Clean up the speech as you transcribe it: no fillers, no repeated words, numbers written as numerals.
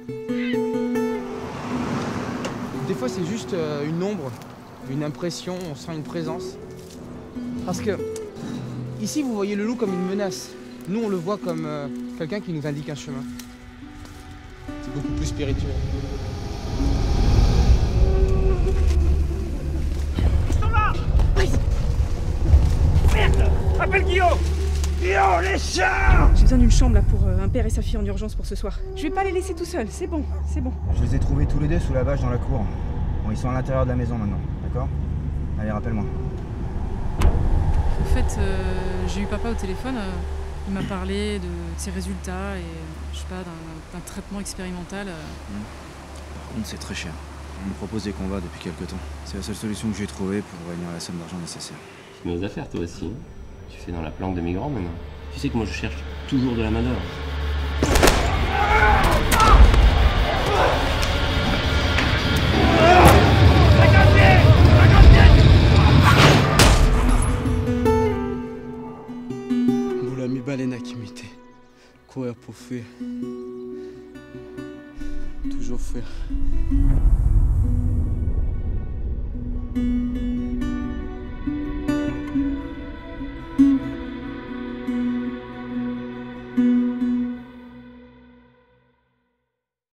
Des fois, c'est juste une ombre, une impression, on sent une présence. Parce que ici, vous voyez le loup comme une menace. Nous, on le voit comme quelqu'un qui nous indique un chemin. C'est beaucoup plus spirituel. Merde! Appelle Guillaume! Guillaume, les chats! J'ai besoin d'une chambre là pour un père et sa fille en urgence pour ce soir. Je vais pas les laisser tout seuls, c'est bon, c'est bon. Je les ai trouvés tous les deux sous la bâche dans la cour. Bon, ils sont à l'intérieur de la maison maintenant, d'accord? Allez, rappelle-moi. En fait, j'ai eu papa au téléphone. Il m'a parlé de ses résultats et, je sais pas, d'un traitement expérimental. Par contre, c'est très cher. On me propose des combats depuis quelques temps. C'est la seule solution que j'ai trouvée pour réunir la somme d'argent nécessaire. Tu mets aux affaires, toi aussi. Tu fais dans la planque de migrants maintenant. Tu sais que moi, je cherche toujours de la main-d'œuvre. Boulami balena kimite. Courir pour fuir. Toujours fuir.